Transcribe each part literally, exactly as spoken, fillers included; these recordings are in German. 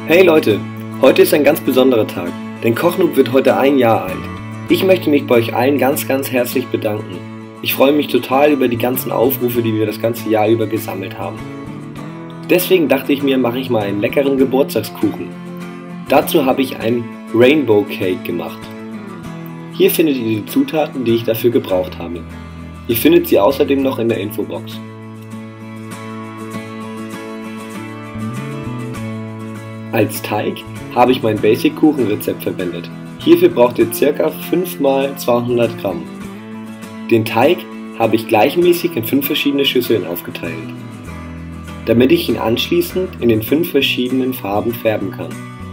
Hey Leute, heute ist ein ganz besonderer Tag, denn Kochnoob wird heute ein Jahr alt. Ich möchte mich bei euch allen ganz, ganz herzlich bedanken. Ich freue mich total über die ganzen Aufrufe, die wir das ganze Jahr über gesammelt haben. Deswegen dachte ich mir, mache ich mal einen leckeren Geburtstagskuchen. Dazu habe ich einen Rainbow Cake gemacht. Hier findet ihr die Zutaten, die ich dafür gebraucht habe. Ihr findet sie außerdem noch in der Infobox. Als Teig habe ich mein Basic-Kuchenrezept verwendet. Hierfür braucht ihr ca. fünf mal zweihundert Gramm. Den Teig habe ich gleichmäßig in fünf verschiedene Schüsseln aufgeteilt, damit ich ihn anschließend in den fünf verschiedenen Farben färben kann.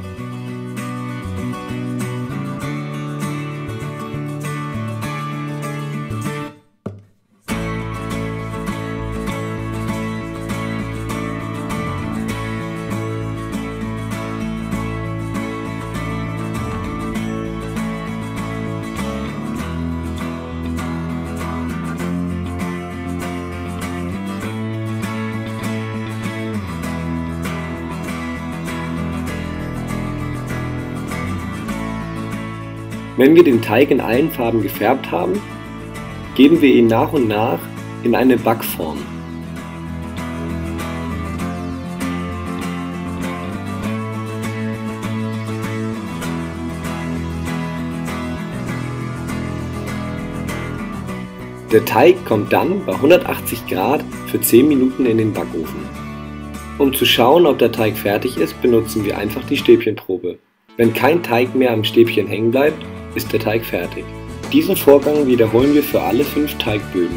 Wenn wir den Teig in allen Farben gefärbt haben, geben wir ihn nach und nach in eine Backform. Der Teig kommt dann bei hundertachtzig Grad für zehn Minuten in den Backofen. Um zu schauen, ob der Teig fertig ist, benutzen wir einfach die Stäbchenprobe. Wenn kein Teig mehr am Stäbchen hängen bleibt, ist der Teig fertig. Diesen Vorgang wiederholen wir für alle fünf Teigböden.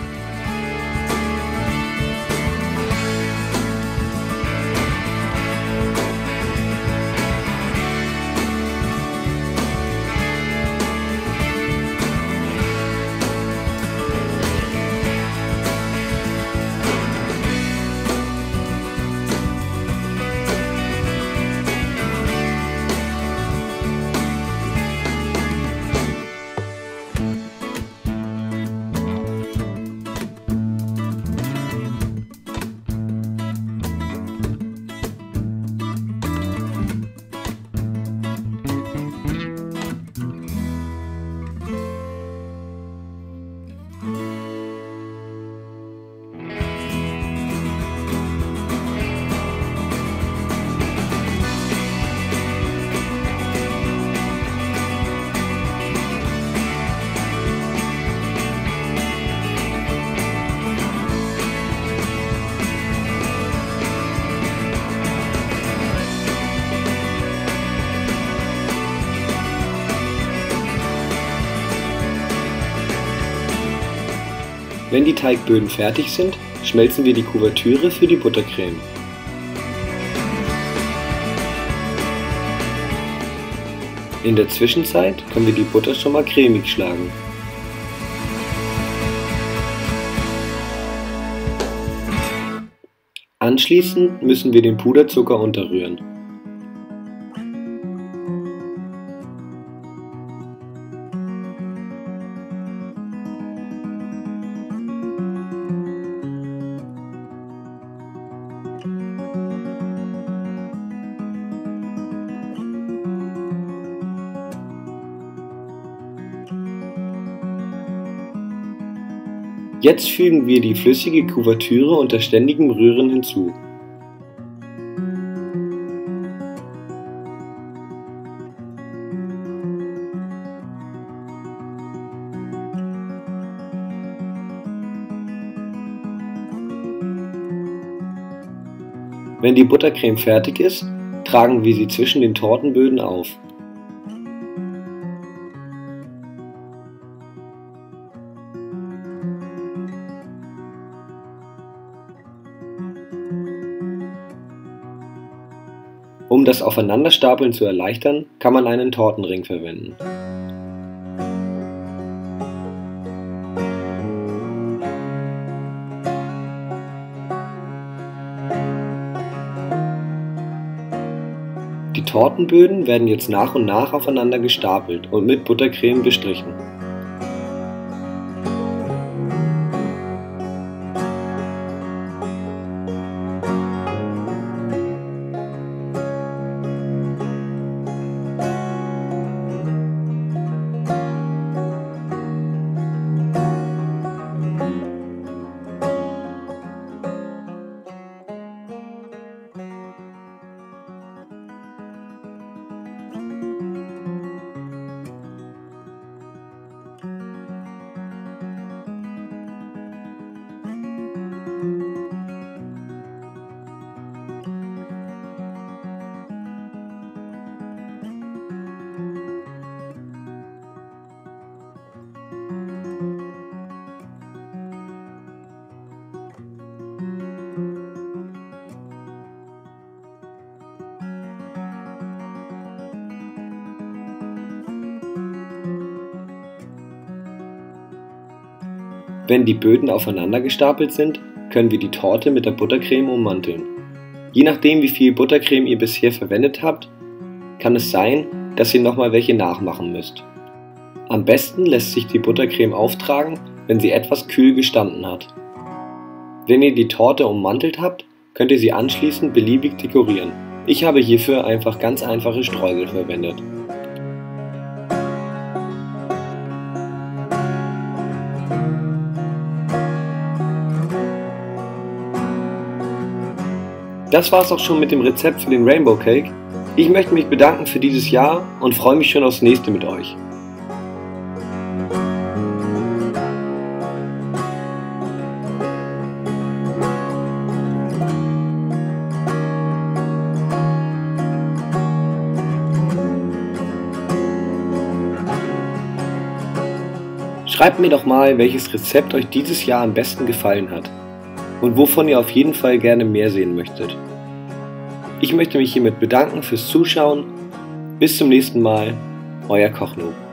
Wenn die Teigböden fertig sind, schmelzen wir die Kuvertüre für die Buttercreme. In der Zwischenzeit können wir die Butter schon mal cremig schlagen. Anschließend müssen wir den Puderzucker unterrühren. Jetzt fügen wir die flüssige Kuvertüre unter ständigem Rühren hinzu. Wenn die Buttercreme fertig ist, tragen wir sie zwischen den Tortenböden auf. Um das Aufeinanderstapeln zu erleichtern, kann man einen Tortenring verwenden. Die Tortenböden werden jetzt nach und nach aufeinander gestapelt und mit Buttercreme bestrichen. Wenn die Böden aufeinander gestapelt sind, können wir die Torte mit der Buttercreme ummanteln. Je nachdem, wie viel Buttercreme ihr bisher verwendet habt, kann es sein, dass ihr nochmal welche nachmachen müsst. Am besten lässt sich die Buttercreme auftragen, wenn sie etwas kühl gestanden hat. Wenn ihr die Torte ummantelt habt, könnt ihr sie anschließend beliebig dekorieren. Ich habe hierfür einfach ganz einfache Streusel verwendet. Das war's auch schon mit dem Rezept für den Rainbow Cake. Ich möchte mich bedanken für dieses Jahr und freue mich schon aufs nächste mit euch. Schreibt mir doch mal, welches Rezept euch dieses Jahr am besten gefallen hat und wovon ihr auf jeden Fall gerne mehr sehen möchtet. Ich möchte mich hiermit bedanken fürs Zuschauen. Bis zum nächsten Mal, euer Kochnob.